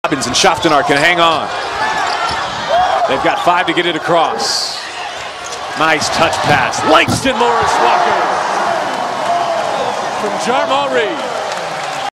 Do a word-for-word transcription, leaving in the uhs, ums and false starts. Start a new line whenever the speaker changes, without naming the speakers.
Robbins and Schaftenar can hang on. They've got five to get it across. Nice touch pass. Langston Morris Walker from Jarmal Reed.